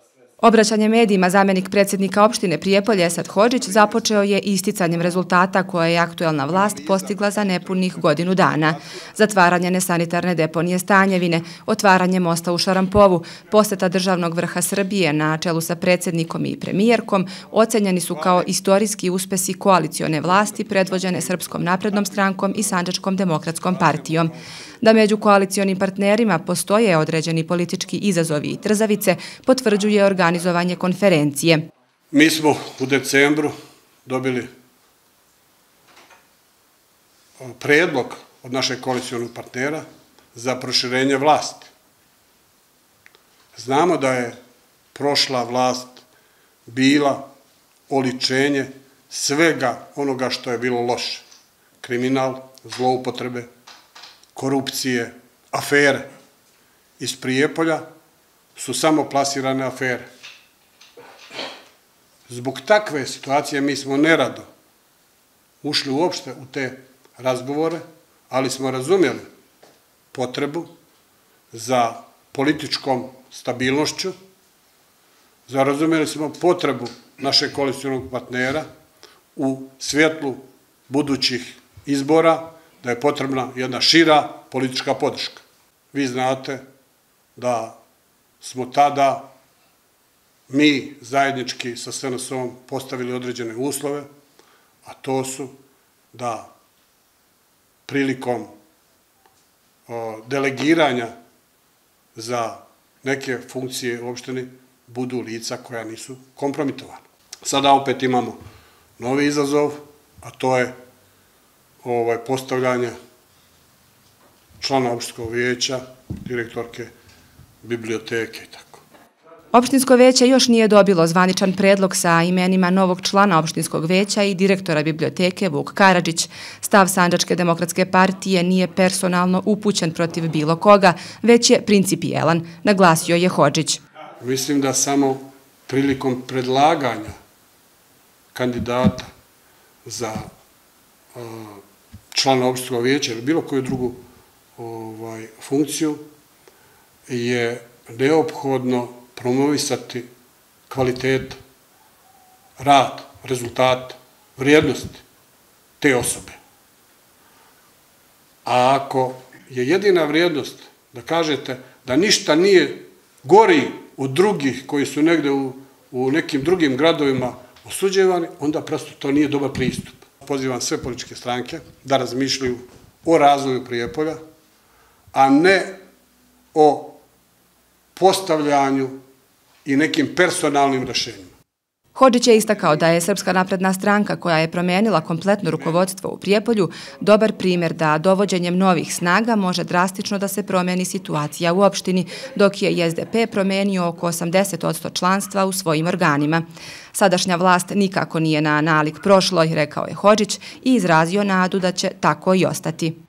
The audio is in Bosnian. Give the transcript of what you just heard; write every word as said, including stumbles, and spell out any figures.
Obraćanje medijima zamjenik predsjednika opštine Prijepolje Esad Hodžić započeo je isticanjem rezultata koje je aktuelna vlast postigla za nepunih godinu dana. Zatvaranje nesanitarne deponije Stanjevine, otvaranje mosta u Šarampovu, poseta državnog vrha Srbije na čelu sa predsjednikom i premijerkom ocenjeni su kao istorijski uspesi koalicione vlasti predvođene Srpskom naprednom strankom i Sandžačkom demokratskom partijom. Da među koalicionim partnerima postoje određeni politički izazovi i trzavice, potvrđuje organizovanje konferencije. Mi smo u decembru dobili predlog od našeg koalicionog partnera za proširenje vlasti. Znamo da je prošla vlast bila oličenje svega onoga što je bilo loše. Kriminal, zloupotrebe, korupcije, afere. Iz Prijepolja su samo plasirane afere. Zbog takve situacije mi smo nerado ušli uopšte u te razgovore, ali smo razumjeli potrebu za političkom stabilnošću, razumjeli smo potrebu našeg koalicionog partnera u svjetlu budućih izbora, da je potrebna jedna šira politička podrška. Vi znate da smo tada mi zajednički sa S N S-om postavili određene uslove, a to su da prilikom delegiranja za neke funkcije u opštini budu lica koja nisu kompromitovana. Sada opet imamo novi izazov, a to je postavljanje člana opštinskog vijeća, direktorke biblioteke i tako. Opštinsko vijeće još nije dobilo zvaničan predlog sa imenima novog člana opštinskog vijeća i direktora biblioteke Vuk Karadžić. Stav Sandžačke demokratske partije nije personalno upućen protiv bilo koga, već je principijelan, naglasio je Hodžić. Mislim da samo prilikom predlaganja kandidata za člana opštinskog vijeća ili bilo koju drugu funkciju je neophodno promovisati kvalitet, rad, rezultat, vrijednosti te osobe. A ako je jedina vrijednost da kažete da ništa nije gori od drugih koji su negde u nekim drugim gradovima osuđevani, onda prosto to nije dobar pristup. Pozivam sve političke stranke da razmišljaju o razvoju Prijepolja, a ne o postavljanju i nekim personalnim rešenjima. Hodžić je istakao da je Srpska napredna stranka, koja je promijenila kompletno rukovodstvo u Prijepolju, dobar primjer da dovođenjem novih snaga može drastično da se promijeni situacija u opštini, dok je i S D P promijenio oko osamdeset posto članstva u svojim organima. Sadašnja vlast nikako nije na nalik prošloj, rekao je Hodžić i izrazio nadu da će tako i ostati.